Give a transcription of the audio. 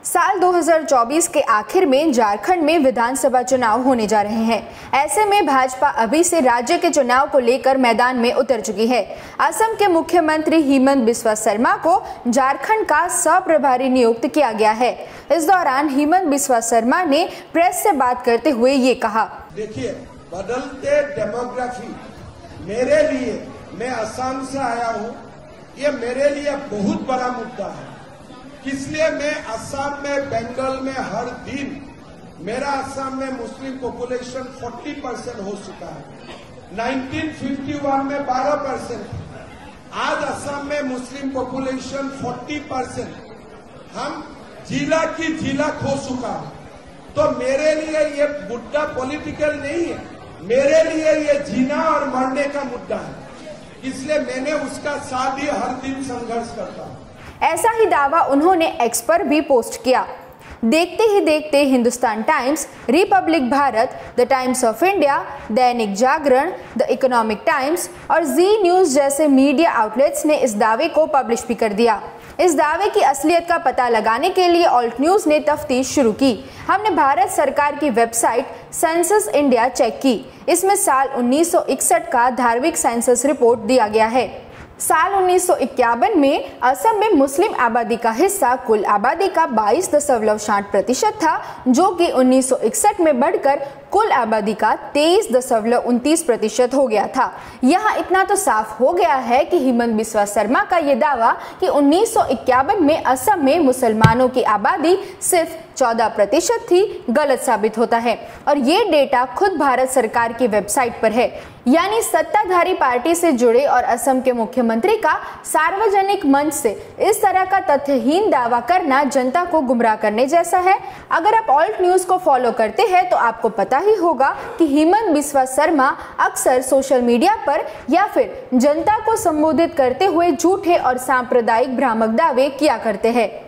साल 2024 के आखिर में झारखंड में विधानसभा चुनाव होने जा रहे हैं। ऐसे में भाजपा अभी से राज्य के चुनाव को लेकर मैदान में उतर चुकी है। असम के मुख्यमंत्री हिमंत बिस्वा शर्मा को झारखंड का सह-प्रभारी नियुक्त किया गया है। इस दौरान हिमंत बिस्वा शर्मा ने प्रेस से बात करते हुए ये कहा, देखिए, बदलते डेमोग्राफी मेरे लिए, मैं असम से आया हूँ, ये मेरे लिए बहुत बड़ा मुद्दा है। इसलिए मैं असम में, बंगाल में हर दिन, मेरा असम में मुस्लिम पॉपुलेशन 40% हो चुका है। 1951 में 12%, आज असम में मुस्लिम पॉपुलेशन 40%। हम जिला की जिला खो चुका है। तो मेरे लिए ये मुद्दा पॉलिटिकल नहीं है, मेरे लिए ये जीना और मरने का मुद्दा है। इसलिए मैंने उसका साथ ही हर दिन संघर्ष करता हूँ। ऐसा ही दावा उन्होंने एक्स पर भी पोस्ट किया। देखते ही देखते Hindustan Times, Republic Bharat, the Times of India, Dainik Jagran, the Economic Times और जी न्यूज जैसे मीडिया आउटलेट्स ने इस दावे को पब्लिश भी कर दिया। इस दावे की असलियत का पता लगाने के लिए ऑल्ट न्यूज ने तफ्तीश शुरू की। हमने भारत सरकार की वेबसाइट सेंसस इंडिया चेक की। इसमें साल 1961 का धार्मिक सेंसस रिपोर्ट दिया गया है। साल 1951 में असम में मुस्लिम आबादी का हिस्सा कुल आबादी का 22.60% था, जो कि 1961 में बढ़कर कुल आबादी का 23.29% हो गया था। यहाँ इतना तो साफ हो गया है कि हिमंत बिस्वा शर्मा का ये दावा कि 1951 में असम में मुसलमानों की आबादी सिर्फ 14% थी, गलत साबित होता है। और ये डेटा खुद भारत सरकार की वेबसाइट पर है। यानी सत्ताधारी पार्टी से जुड़े और असम के मुख्यमंत्री का सार्वजनिक मंच से इस तरह का तथ्यहीन दावा करना जनता को गुमराह करने जैसा है। अगर आप ऑल्ट न्यूज को फॉलो करते हैं तो आपको पता ही होगा कि हिमंत बिस्वा शर्मा अक्सर सोशल मीडिया पर या फिर जनता को संबोधित करते हुए झूठे और सांप्रदायिक भ्रामक दावे किया करते हैं।